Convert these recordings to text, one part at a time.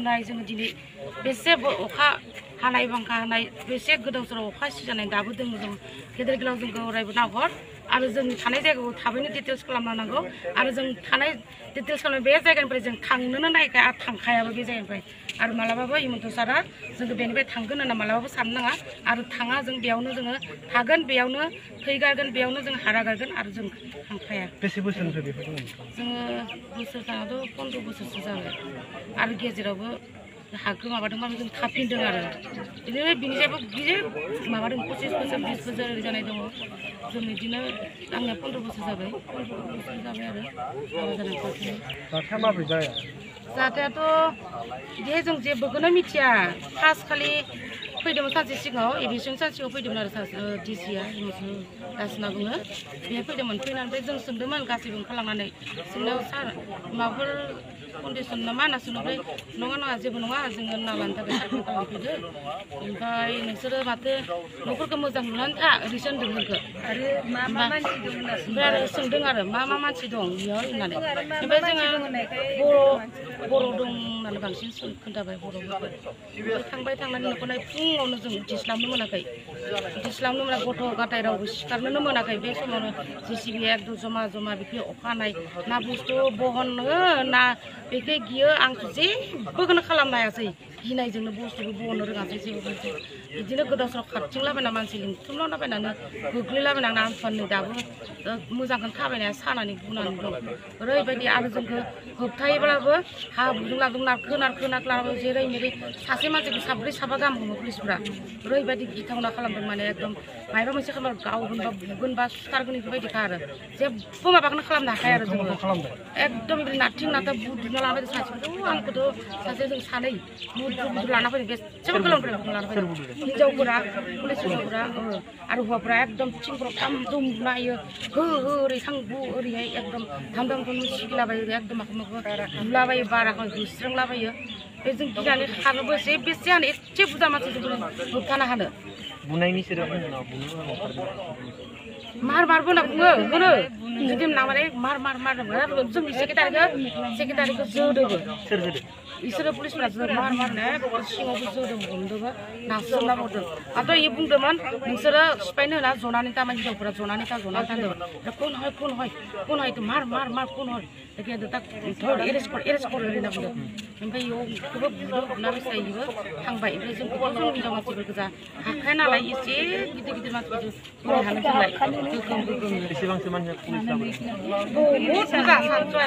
नाय जोङो दिनै बेसे अखा हानाय बांखा हानाय बेसे गोदाव सोराव अखा सिजानाय दाबो दङ जों गेदेर गोलाव जोंखौ अरायबो नाहर आरो जोंनि थानाय जायगाखौ थाबैनो डिटेल्स खालामना नांगौ आरो जों थानाय डिटेल्स खालामनाय बे जायगानिफ्राय जों थांनोनो नायखाया थांखायाबो बे जायगानिफ्राय आरो मालाबाबो हिमन्त सारा जोंखौ बेनिफ्राय थांगोन होनना मालाबाबो साननो नाङा आरो थाङा जों बेयावनो जोङो थागोन बेयावनो थैगारगोन बेयावनो जों हारागारगोन आरो जों थांखाया। बेसे बोसोरनिफ्राय बेफोर दङ? जोङो बोसोर थाङाथ' 15 बोसोरसो जाबाय आरो गेजेरावबो हाखौ माबादोंबाबो जों थाफिनदों आरो बिदिनो बिनिफ्रायबो गिदिर माबादों 25 बोसोर 20 बोसोर जानाय दङ जों बिदिनो आंनिया 15 बोसोर जाबाय 15 बोसोर जाबाय आरो हाबा जानाय थाफिनो। जाथाया माबोरै जाया? जाथायाथ' बिदि जों जेबोखौनो मिथिया फार्स्ट खालि फैदोंमोन सानसे सिगाङाव एभिएसन सानसेयाव फैदोंमोन आरो डिसिया हिमन्त दास होनना बुङो बेहाय फैदोंमोन फैनानै जों सोंदोंमोन गासैबो ओंखारलांनानै सोंनायाव सार माबाफोर कन्डिसन नामा होनना सोंबाय नङा नङा जेबो नङा जोङो ना लानो थाखाय सार्भे खालामफैदो ओमफ्राय नोंसोरो माथो न'फोरखौ मोजां नुनानै था ओरैसो होनदों जोंखौ आरो मा मानसि दं ओमफ्राय आरो सोंदों आरो मा मानसि दं बेयाव होननानै ओमफ्राय जोङो बर' दं होननानै बांसिन खोन्थाबाय बर'फोरखौ थांबाय थांनानै न'खरनाय फुङावनो जों उथिस्लाबनो मोनाखै गथ' गथाय रावबो सिखारनोनो मोनाखै बे समावनो जेसिबि एकदम जमा जमा बेखौ अखानाय ना बुस्थु बहननो ना बेखौ गियो आंथ' जेबोखौनो खालामनो हायासै गिनायजोंनो बुस्थुखौ बहननो रोङासै जेबो बिदिनो गोदाव सोराव खारथिंलाबायना मानसि लिंथुमलाबायनानै गोग्लैलाबायनानै आंफान दाबो मोजांखौनो थाबायनाया सानानै बुनानै दं ओरैबायदि आरो जोंखौ होबथायोब्लाबो हाब्रुजों लादों नारखो नारखो जेरै मेरै सासे मानसिखौ साब्रै साबा गाहाम हमो पुलिसफ्रा ओरैबायदि गिथावना खालामदों माने एकदम माबा मोनसे खालामो गावगोन बा बुगोन बा सुथारगोन बेफोरबायदिखा आरो जेबो माबाखौनो खालामनो हाखाया आरो जोङो एकदम बिदि नारथिं नारथा बुद्रुना लाना फैदों सासेखौथ' आंखौथ' सासे जों सानै बुद्रु लाना फैदों बेसेबां गोलावनिफ्राय लाना फैदों हिन्जावफोरा पुलिस हिन्जावफोरा आरो हौवाफोरा एकदम थिंफोराव थाम दुम नायो हो ओरै थां ओरैहाय एकदम धाम धामखौनो सिगिलाबायो एकदम माखौ बुलाबायो बाराखौ होस्रोंलाबायो बे जों गिनानै खारनोबो बेसे हानो एसे बुरजा मानसिजों होबथानो हानो बुनायनि सोदोब मार होनना बुङो होनो जुदि नामाने मार जोंनि सेक्रेटारिखौ जोदोबो इसोरो पुलिसफोरा मार होनो सिङावबो जोदों हमदोंबो नारसोमना हरदों आरो इयो बुंदोंमोन नोंसोरो सिफायनो होना जनानै था मानसि हिनजावफोरा जनानै था होनदोंमोन कोन हय मार कोन हय एरेस्ट कर होनना बुंदों ओमफ्राय इयावबो बुना बेसायबो थांबाय ओमफ्राय जोंखौबो जों हिनजाव मानसिफोरखौ जा हाखाया नालाय एसे गिदिर मानसिफोरखौ हानो जोंलाय बेसेबांसो मानसिया पुलिस बहुत बुरजा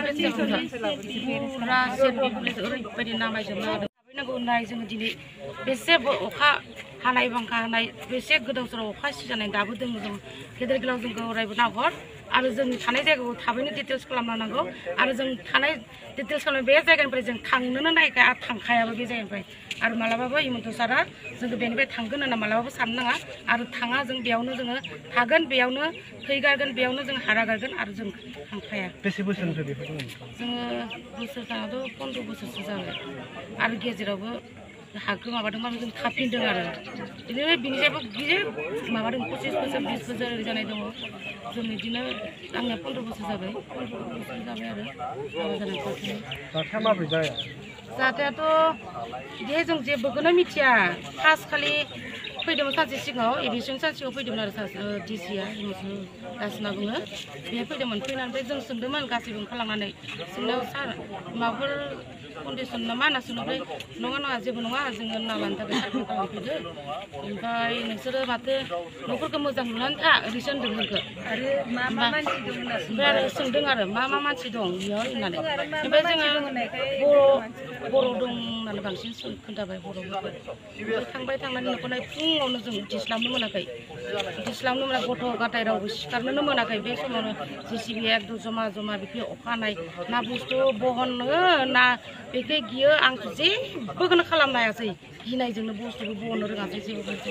पुरा सेरपि पुलिस ओरैबायदि नामायजोबना होदों नांगौ नाय जोङो दिनै बेसे अखा हानाय बांखा हानाय बेसे गोदाव सोराव अखा सिजानाय दाबो दङ जों गेदेर गोलाव जोंखौ अरायबो नाहर आरो जोंनि थानाय जायगाखौ थाबैनो डिटेल्स खालामना नांगौ आरो जों थानाय डिटेल्स खालामनाय बे जायगानिफ्राय जों थांनोनो नायखाया थांखायाबो बे जायगानिफ्राय आरो मालाबाबो हिमन्त सारा जोंखौ बेनिफ्राय थांगोन होनना मालाबाबो साननो नाङा आरो थाङा जों बेयावनो जोङो थागोन बेयावनो थैगारगोन बेयावनो जों हारागारगोन आरो जों थांखाया। बेसे बोसोरनिफ्राय बेफोर दङ? जोङो बोसोर थाङाथ' 15 बोसोरसो जाबाय आरो गेजेरावबो हाखौ माबादोंबाबो जों थाफिनदों आरो बिदिनो बिनिफ्रायबो गिदिर माबादों 25 बोसोर 20 बोसोर जानाय दङ जों बिदिनो आंनिया 15 बोसोर जाबाय 15 बोसोर जाबाय आरो हाबा जानाय थाफिनो। जाथाया माबोरै जाया? जाथायाथ' बिदि जों जेबोखौनो मिथिया फार्स्ट खालि फैदोंमोन सानसे सिगाङाव एभिएसन सानसेयाव फैदोंमोन आरो डिसिया हिमन्त दास होनना बुङो बेहाय फैदोंमोन फैनानै जों सोंदोंमोन गासैबो ओंखारलांनानै सोंनायाव सार माबाफोर कन्डिसन नामा होनना सोंबाय नङा नङा जेबो नङा जोङो ना लानो थाखाय सार्भे खालामफैदो ओमफ्राय नोंसोरो माथो न'फोरखौ मोजां नुनानै था ओरैसो होनदों जोंखौ आरो मा मानसि दं ओमफ्राय आरो सोंदों आरो मा मानसि दं बेयाव होननानै ओमफ्राय जोङो बर' दं होननानै बांसिन खोन्थाबाय बर'फोरखौ थांबाय थांनानै न'खरनाय फुङावनो जों उथिस्लाबनो मोनाखै गथ' गथाय रावबो सिखारनोनो मोनाखै बे समावनो जेसिबि एकदम जमा जमा बेखौ अखानाय ना बुस्थु बहननो ना बेखौ गियो आंथ' जेबोखौनो खालामनो हायासै गिनायजोंनो बुस्थुखौ बहननो रोङासै जेबो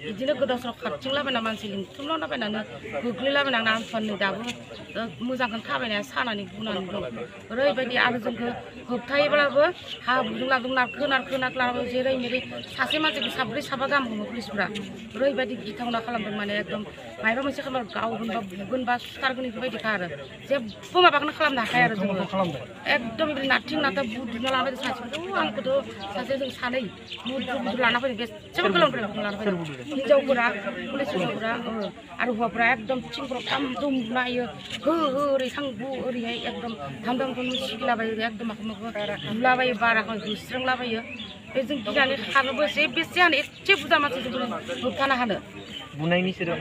बिदिनो गोदाव सोराव खारथिंलाबायना मानसि लिंथुमलाबायनानै गोग्लैलाबायनानै आंफाननै दाबो मोजांखौनो थाबायनाया सानानै बुनानै दं ओरैबायदि आरो जोंखौ होबथायोब्लाबो हाब्रुजों लादों नारखो लानानै जेरै मेरै सासे मानसिखौ साब्रै साबा गाहाम हमो पुलिसफ्रा ओरैबायदि गिथावना खालामदों माने एकदम मायबा मोनसे खालामबा गावगोन बा बुगोन बा सुथारगोन बेफोरबायदिखा आरो जेबो माबाखौनो खालामनो हाखाया आरो जोङो एकदम बिदि नारथिं नारथा बुद्रुना लाना फैदों सासेखौथ' आंखौथ' सासे जों सानै बुद्रु लाना फैदों बेसेबां गोलावनिफ्राय लाना फैदों हिनजावफोरा पुलिस हिनजावफोरा आरो हौवाफोरा एकदम थिंफोराव थाम दुम नायो हो ओरै थां बु ओरैहाय एकदम धाम धामखौनो सिगिलाबायो एकदम माखौ बुलाबायो बाराखौ होस्रोंलाबायो बे जों गिनानै खारनोबो बेसे हानो एसे बुरजा मानसि जों होबथानो हानो बुनायनि सोदोब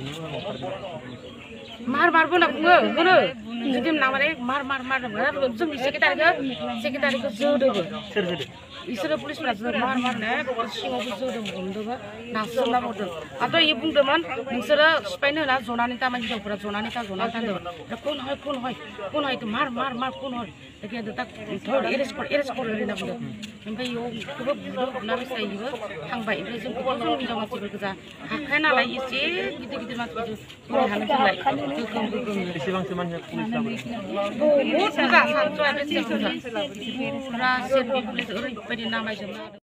मार बोना बुङो होनो जुदि नामाने मार जोंनि सेक्रेटारिखौ जोदोबो सोर होदो इसोरो पुलिसफोरा मार मारनो सिङावबो जोदों हमदोंबो नारसोमना हरदों आरो इयो बुंदोंमोन नोंसोरो सिफायनो होना जनानै था हिनजावफोरा जनानै था होनदोंमोन कोन हय तो मार कोन हय एखेदो दा एरेस्ट कर होनना बुंदों ओमफ्राय इयावबो बुदों बुना बेसायबो थांबाय ओमफ्राय जों जों हिनजाव मानसिफोर गोजा हाखाया नालाय एसे गिदिर मानसिफोर फराय हानो जोंलाय गोगोम बेसेबांसो मानसिया पुलिस लाबोदों बहुद बुरजा सानस'आ बेसेबां बुरजा पुरा सेरनि पुलिस ओरैबायदि नामायजोबना